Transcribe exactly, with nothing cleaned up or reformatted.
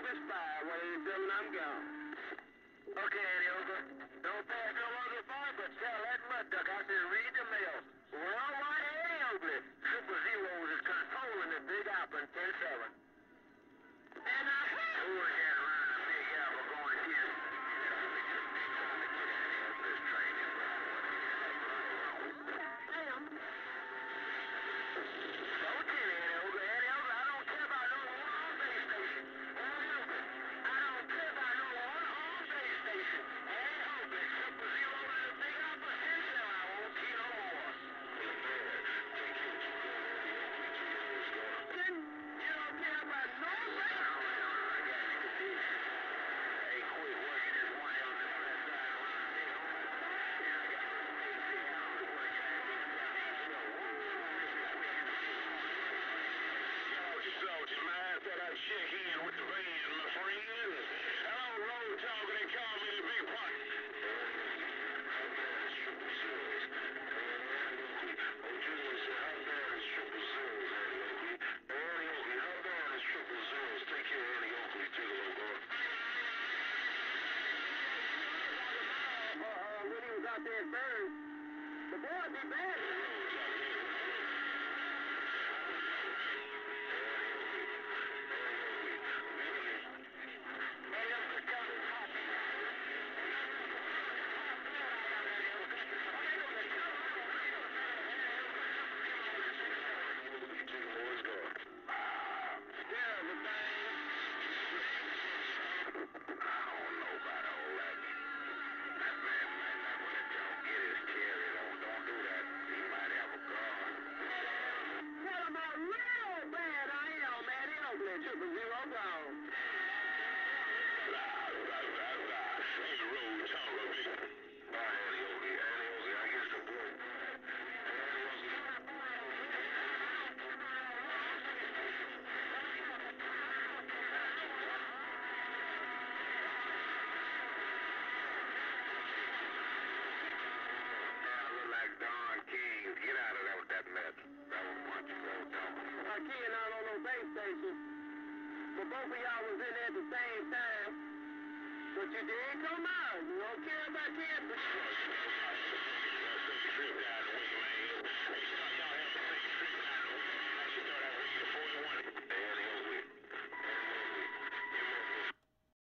this fire while you tell them I'm gone. Okay, Annie Oakley. Don't pass no other bar, but tell that mud duck I said read the mail. Worldwide Annie Oakley. Triple Zeros is controlling the Big Apple in ten seven. And I heard who was that around the Big Apple going here? This train is Damn. Don't tell Annie Oakley. Annie Oakley, I don't care about no one base station. Annie Oakley, I don't care about no one home base station. Annie Oakley, Triple Zero to the Big Apple ten seven. I won't see no more. Then you don't care about no base. Check in with the van, my friend. Hello, road talker, they call me the big pot. Triple zeros. Oh, Julius said, how bad is triple zeros, Annie Oakley? Annie Oakley, how bad is triple zeros? Take care of Annie Oakley, gigolo boy. Uh, uh, when he was out there first, the boy be bad. Triple zero down. La, la, la, la. Hey, road talker, big. Bye, Annie Oakley. Annie Oakley, I guess the boy. Annie Oakley. Now I look like Don King. Get out of there with that mess. That was one you road talker. I can't out on no base station. But both of y'all was in there at the same time. But you did come out. You don't care about campus. Trip down the way, man.